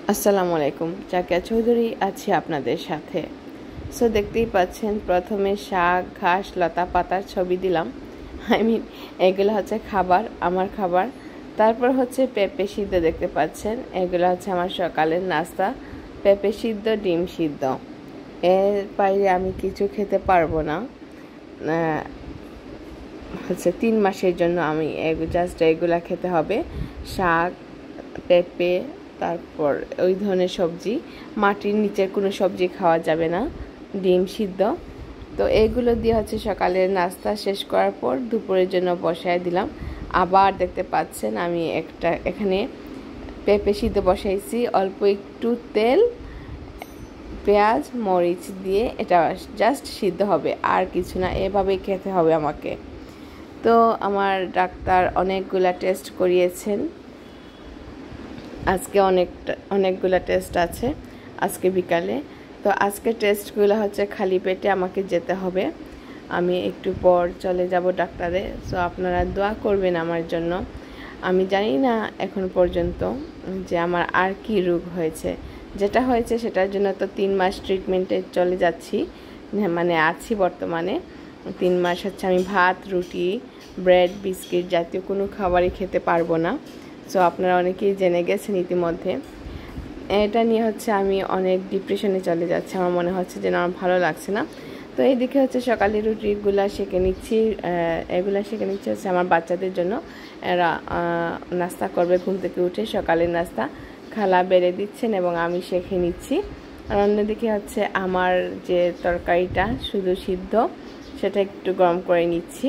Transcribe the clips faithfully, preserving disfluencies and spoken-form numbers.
আসসালামু আলাইকুম, জাকিয়া চৌধুরী আছি আপনাদের সাথে। সো দেখতেই পাচ্ছেন, প্রথমে শাক, ঘাস, লতা পাতার ছবি দিলাম। আই মিন এগুলো হচ্ছে খাবার, আমার খাবার। তারপর হচ্ছে পেঁপে সিদ্ধ দেখতে পাচ্ছেন, এগুলো হচ্ছে আমার সকালের নাস্তা। পেঁপে সিদ্ধ, ডিম সিদ্ধ, এর বাইরে আমি কিছু খেতে পারবো না। হচ্ছে তিন মাসের জন্য আমি জাস্ট এগুলা খেতে হবে। শাক, পেঁপে, তারপর ওই ধরনের সবজি, মাটির নিচের কোনো সবজি খাওয়া যাবে না, ডিম সিদ্ধ। তো এইগুলো দিয়ে হচ্ছে সকালের নাস্তা শেষ করার পর দুপুরের জন্য বসায় দিলাম। আবার দেখতে পাচ্ছেন আমি একটা এখানে পেঁপে সিদ্ধ বসাইছি, অল্প একটু তেল, পেঁয়াজ, মরিচ দিয়ে এটা জাস্ট সিদ্ধ হবে, আর কিছু না। এভাবেই খেতে হবে আমাকে। তো আমার ডাক্তার অনেকগুলা টেস্ট করিয়েছেন, আজকে অনেকটা অনেকগুলো টেস্ট আছে আজকে বিকালে। তো আজকে টেস্টগুলো হচ্ছে খালি পেটে আমাকে যেতে হবে, আমি একটু পর চলে যাব ডাক্তারে। সো আপনারা দোয়া করবেন আমার জন্য। আমি জানি না এখন পর্যন্ত যে আমার আর কি রোগ হয়েছে। যেটা হয়েছে সেটার জন্য তো তিন মাস ট্রিটমেন্টে চলে যাচ্ছি, মানে আছি বর্তমানে। তিন মাস হচ্ছে আমি ভাত, রুটি, ব্রেড, বিস্কিট জাতীয় কোনো খাবারই খেতে পারবো না। সো আপনারা অনেকেই জেনে গেছেন ইতিমধ্যে। এটা নিয়ে হচ্ছে আমি অনেক ডিপ্রেশনে চলে যাচ্ছি, আমার মনে হচ্ছে যে আমার ভালো লাগছে না। তো এইদিকে হচ্ছে সকালে রুটিগুলা সেঁকে নিচ্ছি, এগুলা সেঁকে নিচ্ছি হচ্ছে আমার বাচ্চাদের জন্য। এরা নাস্তা করবে ঘুম থেকে উঠে, সকালের নাস্তা খালা বেড়ে দিচ্ছেন এবং আমি সেঁকে নিচ্ছি। আর অন্যদিকে হচ্ছে আমার যে তরকারিটা শুধু সিদ্ধ, সেটা একটু গরম করে নিচ্ছি,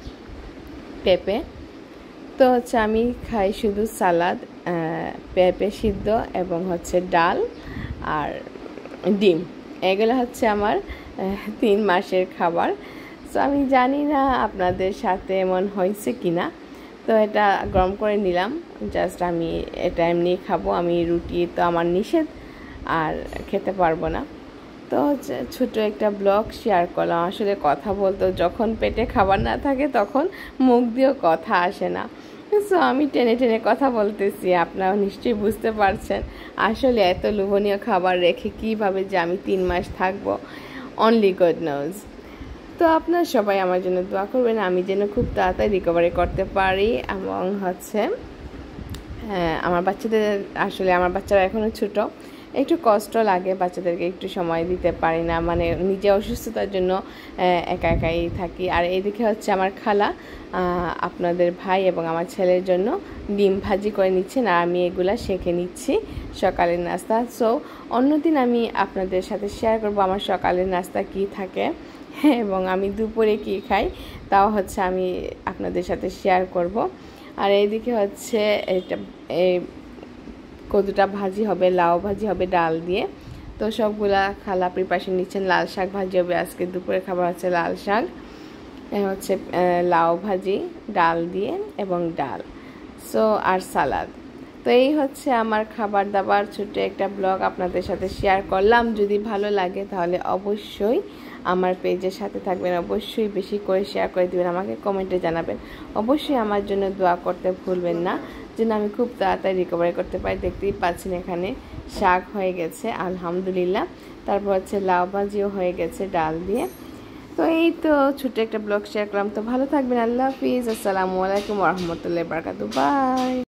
পেঁপে। তো হচ্ছে আমি খাই শুধু সালাদ, পেঁপে সিদ্ধ এবং হচ্ছে ডাল আর ডিম। এগুলো হচ্ছে আমার তিন মাসের খাবার। সো আমি জানি না আপনাদের সাথে এমন হয়েছে কি না। তো এটা গরম করে নিলাম, জাস্ট আমি এটা এমনি খাবো। আমি রুটি তো আমার নিষেধ, আর খেতে পারবো না। তো হচ্ছে ছোটো একটা ব্লগ শেয়ার করলাম। আসলে কথা বলতে যখন পেটে খাবার না থাকে তখন মুখ দিয়েও কথা আসে না। সো আমি টেনে টেনে কথা বলতেছি, আপনারা নিশ্চয়ই বুঝতে পারছেন। আসলে এত লোভনীয় খাবার রেখে কীভাবে যে আমি তিন মাস থাকবো, অনলি গড নোজ। তো আপনারা সবাই আমার জন্য দোয়া করবেন, আমি যেন খুব তাড়াতাড়ি রিকভারি করতে পারি। এবং হচ্ছে হ্যাঁ, আমার বাচ্চাদের, আসলে আমার বাচ্চারা এখনও ছোটো, একটু কষ্ট লাগে, বাচ্চাদেরকে একটু সময় দিতে পারি না, মানে নিজে অসুস্থতার জন্য একা একাই থাকি। আর এইদিকে হচ্ছে আমার খালা আপনাদের ভাই এবং আমার ছেলের জন্য ডিম ভাজি করে নিচ্ছেন, আর আমি এগুলা সেঁকে নিচ্ছি সকালের নাস্তা। সো অন্যদিন আমি আপনাদের সাথে শেয়ার করব আমার সকালের নাস্তা কি থাকে এবং আমি দুপুরে কি খাই, তাও হচ্ছে আমি আপনাদের সাথে শেয়ার করব। আর এইদিকে হচ্ছে এটা এই কদুটা ভাজি হবে, লাউ ভাজি হবে ডাল দিয়ে। তো সবগুলা খালা প্রিপারেশন নিচ্ছেন। লাল শাক ভাজি হবে, আজকে দুপুরে খাবার হচ্ছে লাল শাক, হচ্ছে লাউ ভাজি ডাল দিয়ে এবং ডাল, সো আর সালাদ। তো এই হচ্ছে আমার খাবার দাবার, ছোট্ট একটা ব্লগ আপনাদের সাথে শেয়ার করলাম। যদি ভালো লাগে তাহলে অবশ্যই আমার পেজের সাথে থাকবেন, অবশ্যই বেশি করে শেয়ার করে দিবেন, আমাকে কমেন্টে জানাবেন। অবশ্যই আমার জন্য দোয়া করতে ভুলবেন না, যেন আমি খুব তাড়াতাড়ি রিকভারি করতে পারি। দেখতেই পাচ্ছেন এখানে শাক হয়ে গেছে আলহামদুলিল্লাহ, তারপর হচ্ছে লাউ ভাজিও হয়ে গেছে ডাল দিয়ে। তো এই তো ছোট্ট একটা ব্লগ শেয়ার করলাম। তো ভালো থাকবেন, আল্লাহ হাফিজ, আসসালামু আলাইকুম ওয়া রাহমাতুল্লাহি ওয়া বারাকাতুহু, বাই।